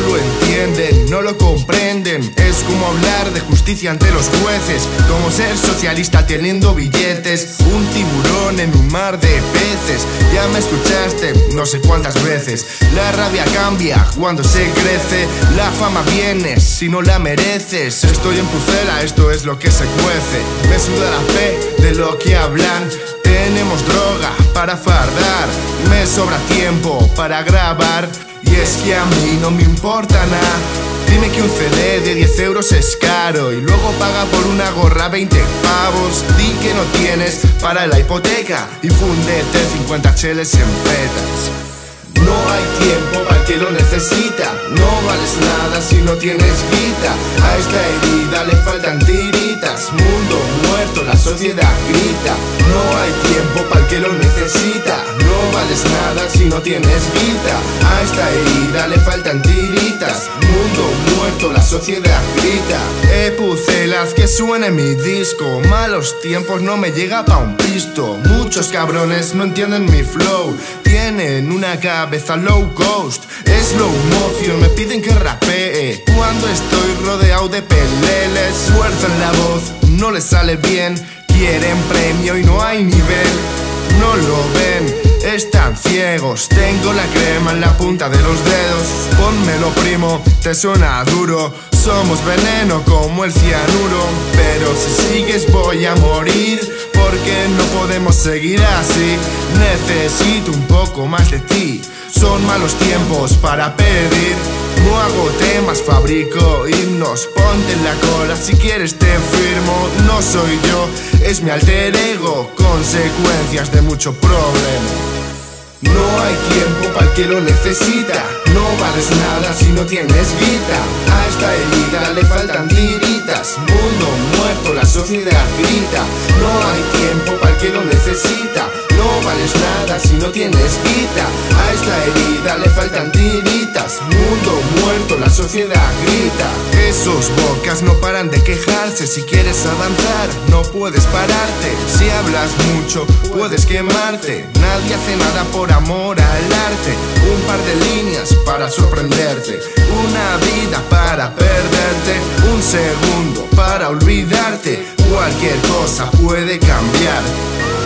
lo entienden, no lo comprenden. Es como hablar de justicia ante los jueces, como ser socialista teniendo billetes, un tiburón en un mar de peces. Ya me escuchaste no sé cuántas veces. La rabia cambia cuando se crece, la fama viene si no la mereces. Estoy en Pucela, esto es lo que se cuece. Me suda la fe de lo que hablan. Tenemos droga para fardar, me sobra tiempo para grabar. Y es que a mí no me importa nada. Dime que un CD de 10 euros es caro y luego paga por una gorra 20 pavos. Di que no tienes para la hipoteca y fúndete 50 cheles en petas. No hay tiempo para el que lo necesita. No vales nada si no tienes guita. A esta herida le faltan tiritas. Mundo muerto, la sociedad grita. No hay tiempo para el que lo necesita. No vales nada si no tienes guita. A esta herida le faltan tiritas. Mundo muerto, la sociedad grita. Pucelas, que suene mi disco. Malos tiempos, no me llega pa' un pisto. Muchos cabrones no entienden mi flow. Tienen una cabeza low cost. Slow motion, me piden que rapee cuando estoy rodeado de peleles. Fuerzan la voz, no les sale bien. Quieren premio y no hay nivel. No lo ven, están ciegos. Tengo la crema en la punta de los dedos. Pónmelo primo, te suena duro. Somos veneno como el cianuro. Pero si sigues voy a morir, porque no podemos seguir así. Necesito un poco más de ti. Son malos tiempos para pedir. No hago temas, fabrico himnos. Ponte en la cola, si quieres te firmo. No soy yo, es mi alter ego. Consecuencias de mucho problema. No hay tiempo para el que lo necesita. No vales nada si no tienes guita. A esta herida le faltan tiritas. Mundo muerto, la sociedad grita. No hay tiempo para el que lo necesita. No vales nada si no tienes guita. A esta herida le faltan tiritas. Mundo muerto, la sociedad grita. Esos bocas no paran de quejarse. Si quieres avanzar, no puedes pararte. Si hablas mucho, puedes quemarte. Nadie hace nada por amor al arte. Un par de líneas para sorprenderte. Una vida para perderte. Un segundo para olvidarte. Cualquier cosa puede cambiar.